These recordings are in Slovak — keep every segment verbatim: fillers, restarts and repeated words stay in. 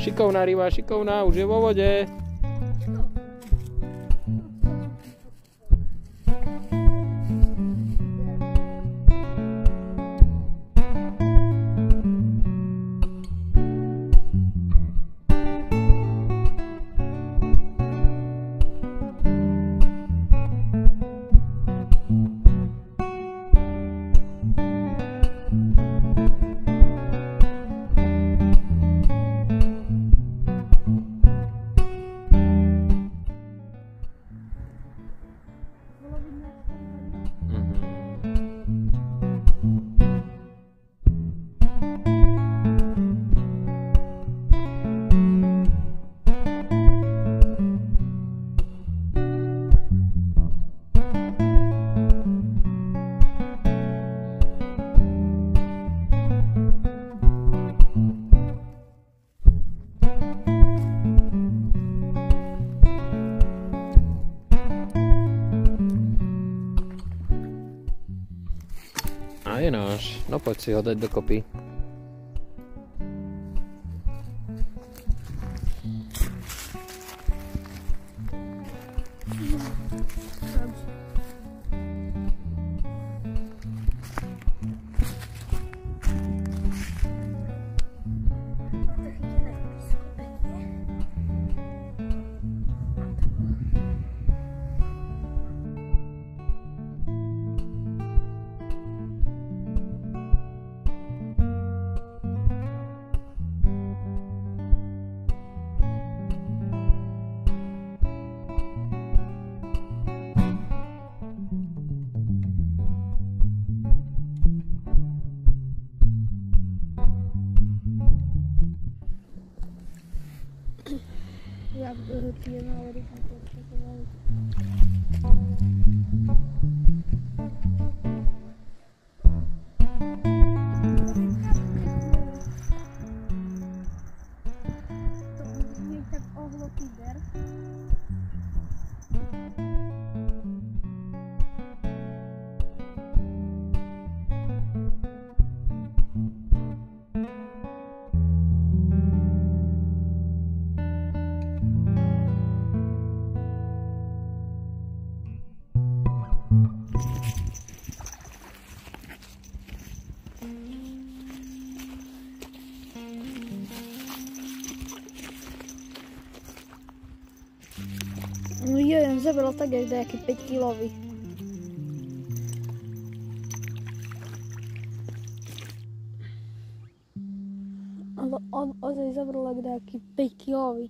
Šikovná ryba, šikovná, už je vo vode. A je náš, no poď si ho dať dokopy. Ja piję na ryby. To brzmi tak ohlokider. No jeden zebral tak jak nejaký päť kilový. Ale on ozaj zebral jak nejaký päť kilový.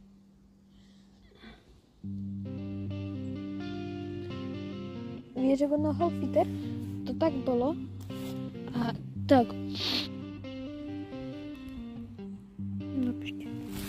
Vieš, ako na Holfiter? To tak bolo. A tak. Napíšte.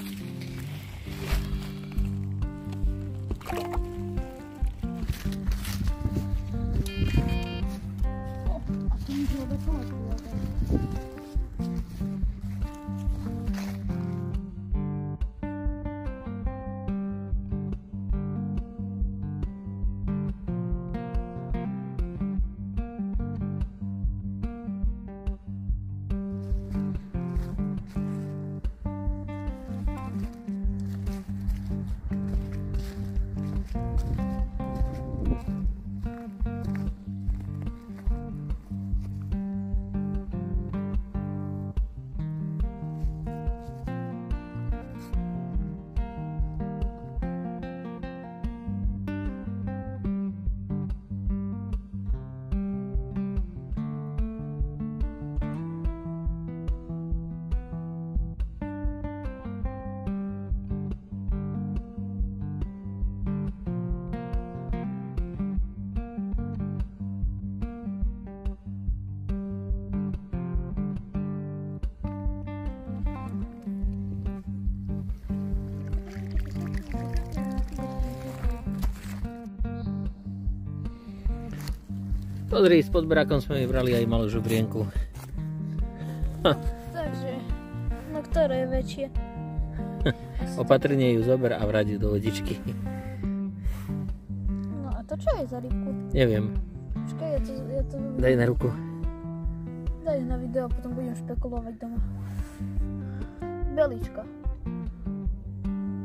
Pozri, s podberakom sme vybrali aj malú žubrienku. Takže, no ktoré je väčšie? Opatrne ju zober a vráť do vodičky. No a to čo je za rybku? Neviem. Počkaj, ja to, ja to... Daj na ruku. Daj na video, potom budem špekulovať doma. Belička.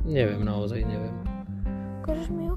Neviem, naozaj neviem. Ukážeš mi ju?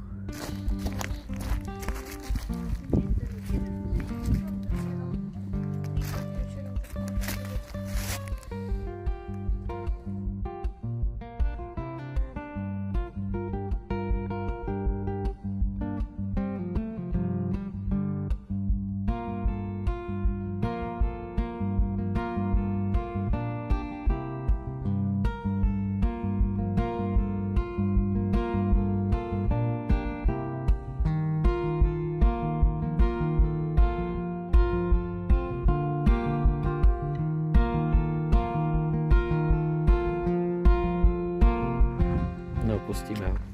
No, pustíme ho.